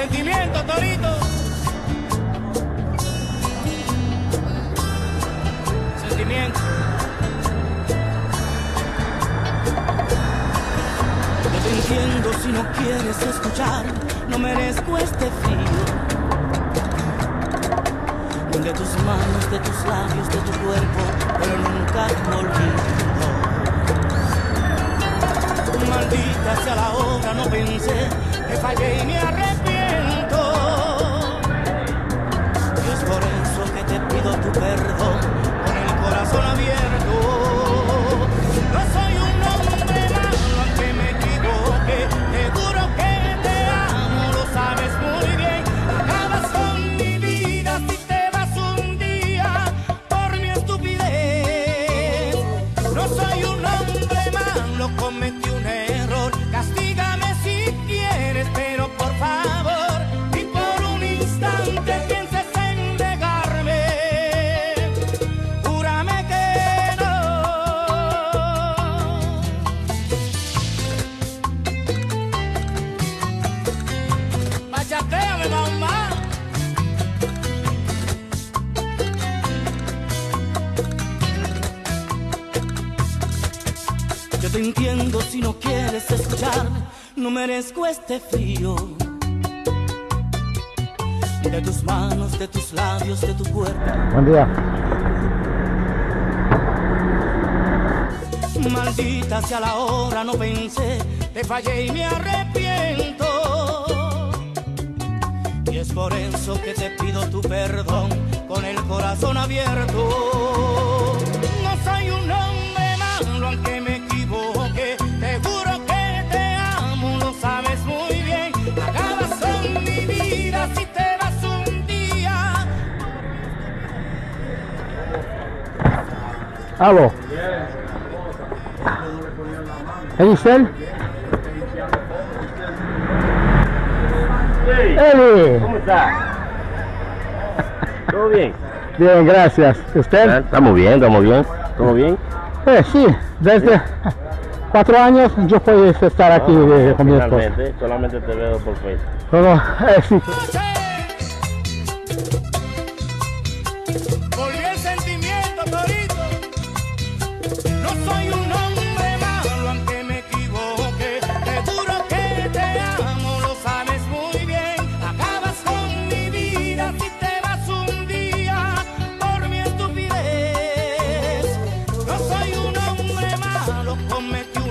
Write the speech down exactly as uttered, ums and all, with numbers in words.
sentimiento, Torito. Sentimiento. Yo te entiendo si no quieres escuchar, no merezco este frío. De tus manos, de tus labios, de tu cuerpo, pero nunca te olvido. Maldita sea la hora, no pensé que fallé y me arrepiento. Y es por eso que te pido tu perdón con el corazón abierto. No soy un hombre malo, aunque me equivoque, te juro que te amo, lo sabes muy bien. Acabas con mi vida si te soy un hombre malo, cometí un error, castígame si quieres, pero por favor, y por un instante pienses en negarme, júrame que no. Machateame, mamá. Yo te entiendo si no quieres escuchar, no merezco este frío. De tus manos, de tus labios, de tu cuerpo. Buen día. Maldita sea la hora, no pensé, te fallé y me arrepiento. Y es por eso que te pido tu perdón con el corazón abierto. No soy un hombre malo, aunque me equivoque, te juro que te amo, lo sabes muy bien. Acabas con mi vida si te vas un día. Aló. ¿Es usted? Eli. ¿Cómo está? ¿Todo bien? Bien, gracias. ¿Usted? Estamos bien, estamos bien. ¿Todo bien? Eh, sí, desde cuatro años yo puedo estar aquí No, eh, con mi esposa. finalmente, solamente te veo por Facebook. Todo, eh, sí. Volví el sentimiento, Torito. No soy un hombre malo, aunque me equivoque, te juro que te amo, lo sabes muy bien. Acabas con mi vida si te vas un día por mi estupidez. No soy un hombre malo, cometí